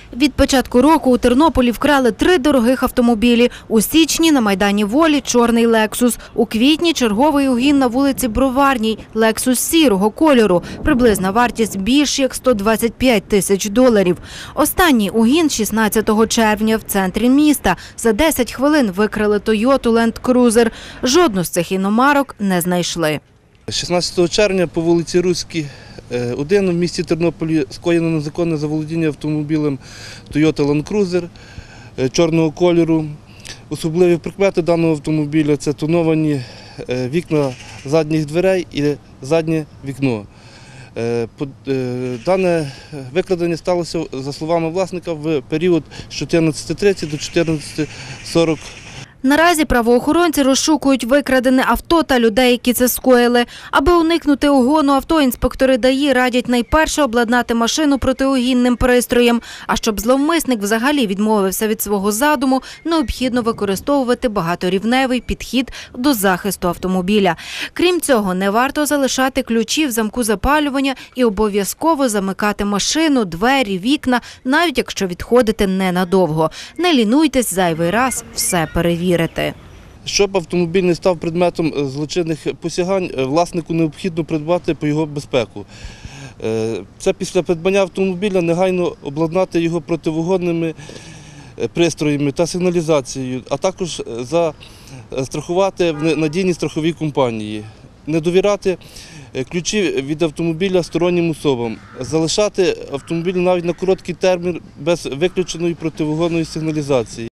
Від початку року у Тернополі вкрали 3 дорогих автомобілі. У січні на Майдані Волі – чорний «Лексус». У квітні – черговий угін на вулиці Броварній – «Лексус» сірого кольору. Приблизна вартість більш як $125 тисяч. Останній угін 16 червня в центрі міста. За 10 хвилин викрали Тойоту Ленд Крузер. Жодну з цих іномарок не знайшли. 16 червня по вулиці Руській, 1 в місті Тернополі скоєно незаконне заволодіння автомобілем Toyota Land Cruiser чорного кольору. Особливі прикмети даного автомобіля – це тоновані вікна задніх дверей і заднє вікно. Дане викрадення сталося, за словами власника, в період з 14:30 до 14:40. Наразі правоохоронці розшукують викрадене авто та людей, які це скоїли. Аби уникнути угону авто, інспектори ДАІ радять найперше обладнати машину протиугінним пристроєм. А щоб зловмисник взагалі відмовився від свого задуму, необхідно використовувати багаторівневий підхід до захисту автомобіля. Крім цього, не варто залишати ключі в замку запалювання і обов'язково замикати машину, двері, вікна, навіть якщо відходите ненадовго. Не лінуйтесь зайвий раз все перевірити. Щоб автомобіль не став предметом злочинних посягань, власнику необхідно придбати по його безпеку. Це після придбання автомобіля негайно обладнати його противогонними пристроями та сигналізацією, а також застрахувати в надійній страховій компанії. Не довіряти ключі від автомобіля стороннім особам, залишати автомобіль навіть на короткий термін без виключеної противогонної сигналізації.